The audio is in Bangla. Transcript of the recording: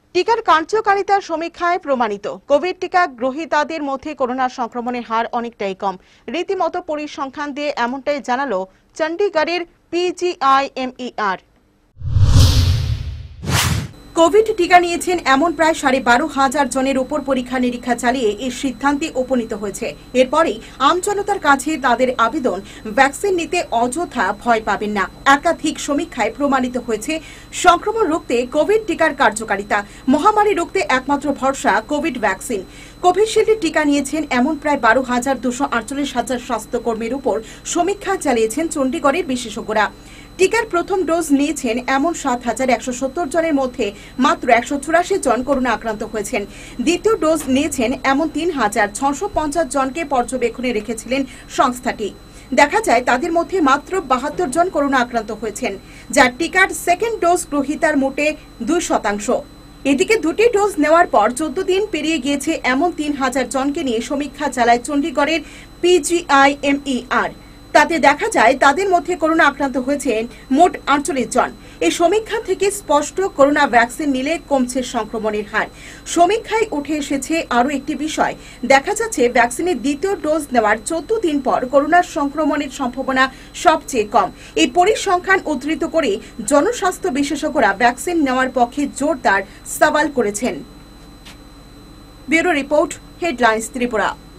টিকার কার্যকারিতার সমীক্ষায় প্রমাণিত কোভিড টিকা গ্রহীতাদের মধ্যে করোনা সংক্রমণের হার অনেকটাই কম। রীতিমতো পরিসংখ্যান দিয়ে এমনটাই জানালো চণ্ডীগড়ের PGIMER। কোভিড টিকা নিয়েছেন এমন প্রায় 12,500 জনের উপর পরীক্ষা নিরীক্ষা চালিয়ে এই সিদ্ধান্তে উপনীত হয়েছে। এরপরেই আমজনতার কাছে তাদের আবেদন, ভ্যাকসিন নিতে অযথা ভয় পাবেন না। একাধিক সমীক্ষায় প্রমাণিত হয়েছে সংক্রমণ রুখতে কোভিড টিকার কার্যকারিতা। মহামারী রুখতে একমাত্র ভরসা কোভিড ভ্যাকসিন। কোভিশিল্ডের টিকা নিয়েছেন এমন প্রায় 12,248 স্বাস্থ্যকর্মীর উপর সমীক্ষা চালিয়েছেন চণ্ডীগড়ের বিশেষজ্ঞরা। টিকার প্রথম ডোজ নিয়েছেন এমন 7,170 জনের মধ্যে মাত্র 184 জন করোনা আক্রান্ত হয়েছেন। দ্বিতীয় ডোজ নিয়েছেন এমন 3,650 জনকে পর্যবেক্ষণে রেখেছিলেন সংস্থাটি। দেখা যায় তাদের মধ্যে মাত্র 72 জন করোনা আক্রান্ত হয়েছেন, যা টিকার সেকেন্ড ডোজ গ্রহীতার মোটে 2%। এদিকে দুটি ডোজ নেওয়ার পর 14 দিন পেরিয়ে গিয়েছে এমন 3,000 জনকে নিয়ে সমীক্ষা চালায় চণ্ডীগড়ের PGIMER। তাতে দেখা যায় তাদের মধ্যে করোনা আক্রান্ত হয়েছেন মোট 48 জন। এই সমীক্ষা থেকে স্পষ্ট করোনা ভ্যাকসিন নিলে কমছে সংক্রমণের হার। সমীক্ষায় উঠে এসেছে আরও একটি বিষয়। দেখা যাচ্ছে ভ্যাকসিনের দ্বিতীয় ডোজ নেওয়ার 14 দিন পর করোনার সংক্রমণের সম্ভাবনা সবচেয়ে কম। এই পরিসংখ্যান উদ্ধৃত করে জনস্বাস্থ্য বিশেষজ্ঞরা ভ্যাকসিন নেওয়ার পক্ষে জোরদার সওয়াল করেছেন। Bureau report, headlines Tripura.